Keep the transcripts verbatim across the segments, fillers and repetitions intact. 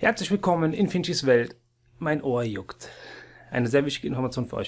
Herzlich willkommen in Finchys Welt. Mein Ohr juckt. Eine sehr wichtige Information für euch.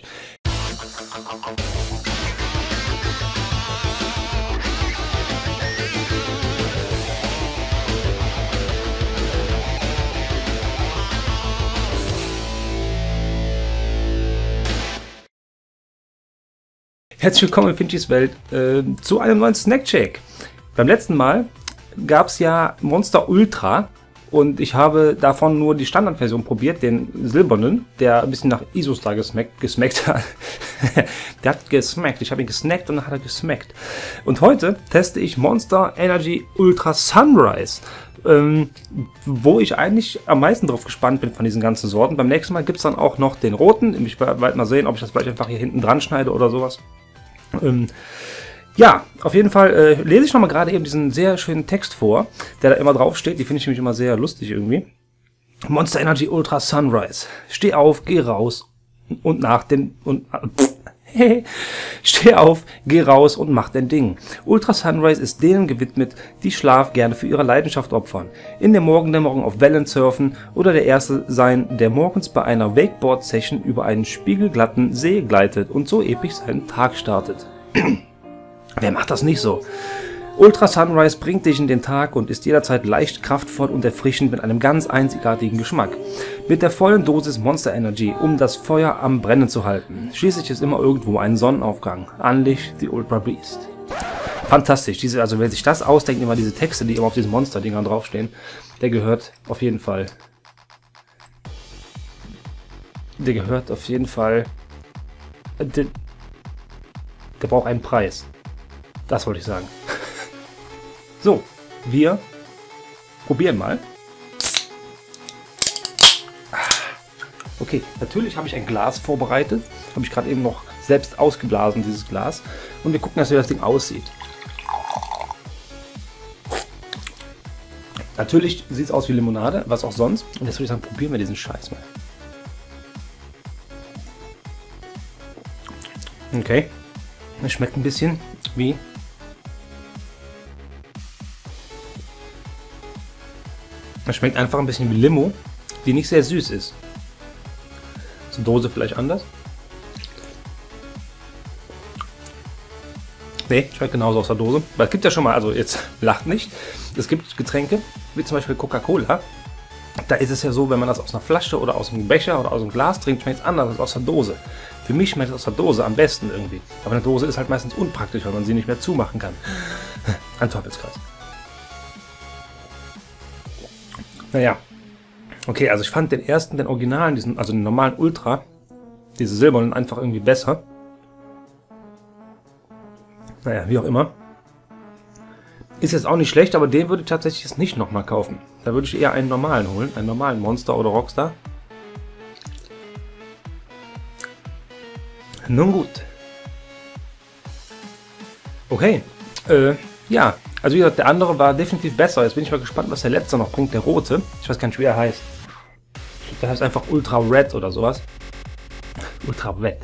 Herzlich willkommen in Finchys Welt äh, zu einem neuen Snack-Shake. Beim letzten Mal gab es ja Monster Ultra und ich habe davon nur die Standardversion probiert, den silbernen, der ein bisschen nach Isostar gesmackt, gesmackt hat. Der hat gesmackt, ich habe ihn gesnackt und dann hat er gesmackt. Und heute teste ich Monster Energy Ultra Sunrise, ähm, wo ich eigentlich am meisten drauf gespannt bin von diesen ganzen Sorten. Beim nächsten Mal gibt es dann auch noch den roten. Ich werde mal sehen, ob ich das vielleicht einfach hier hinten dran schneide oder sowas. Ähm, ja, auf jeden Fall äh, lese ich nochmal gerade eben diesen sehr schönen Text vor, der da immer drauf steht. Die finde ich nämlich immer sehr lustig irgendwie. Monster Energy Ultra Sunrise. Steh auf, geh raus und nach den... Und, äh, Steh auf, geh raus und mach dein Ding. Ultra Sunrise ist denen gewidmet, die Schlaf gerne für ihre Leidenschaft opfern. In der Morgendämmerung auf Wellen surfen oder der Erste sein, der morgens bei einer Wakeboard-Session über einen spiegelglatten See gleitet und so episch seinen Tag startet. Wer macht das nicht so? Ultra Sunrise bringt dich in den Tag und ist jederzeit leicht, kraftvoll und erfrischend mit einem ganz einzigartigen Geschmack. Mit der vollen Dosis Monster Energy, um das Feuer am Brennen zu halten. Schließlich ist immer irgendwo ein Sonnenaufgang. Unleash the Ultra Beast. Fantastisch. Diese, also wer sich das ausdenkt, immer diese Texte, die immer auf diesen Monster-Dingern draufstehen, der gehört auf jeden Fall... Der gehört auf jeden Fall... Der, der braucht einen Preis. Das wollte ich sagen. So, wir probieren mal. Okay, natürlich habe ich ein Glas vorbereitet. Habe ich gerade eben noch selbst ausgeblasen, dieses Glas. Und wir gucken, wie das Ding aussieht. Natürlich sieht es aus wie Limonade, was auch sonst. Und jetzt würde ich sagen, probieren wir diesen Scheiß mal. Okay, es schmeckt ein bisschen wie... Es schmeckt einfach ein bisschen wie Limo, die nicht sehr süß ist. Zur Dose vielleicht anders. Ne, schmeckt genauso aus der Dose. Weil es gibt ja schon mal, also jetzt lacht nicht, es gibt Getränke, wie zum Beispiel Coca-Cola. Da ist es ja so, wenn man das aus einer Flasche oder aus einem Becher oder aus einem Glas trinkt, schmeckt es anders als aus der Dose. Für mich schmeckt es aus der Dose am besten irgendwie. Aber eine Dose ist halt meistens unpraktisch, weil man sie nicht mehr zumachen kann. Ein Teufelskreis. Naja, okay, also ich fand den ersten, den Originalen, diesen, also den normalen Ultra, diese silbernen, einfach irgendwie besser. Naja, wie auch immer. Ist jetzt auch nicht schlecht, aber den würde ich tatsächlich jetzt nicht nochmal kaufen. Da würde ich eher einen normalen holen, einen normalen Monster oder Rockstar. Nun gut. Okay, äh, ja. Also wie gesagt, der andere war definitiv besser. Jetzt bin ich mal gespannt, was der letzte noch bringt, der rote. Ich weiß gar nicht, wie er heißt. Der heißt einfach Ultra Red oder sowas. Ultra Red.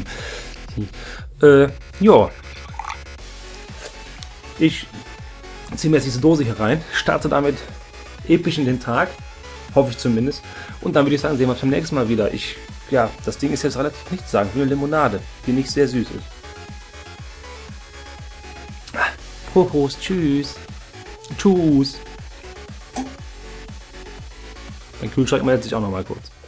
äh, ja. Ich ziehe mir jetzt diese Dose hier rein, starte damit episch in den Tag. Hoffe ich zumindest. Und dann würde ich sagen, sehen wir uns beim nächsten Mal wieder. Ich, ja, das Ding ist jetzt relativ nichts sagen. Nur eine Limonade, die nicht sehr süß ist. Prost, tschüss. Tschüss. Mein Kühlschrank meldet sich auch noch mal kurz.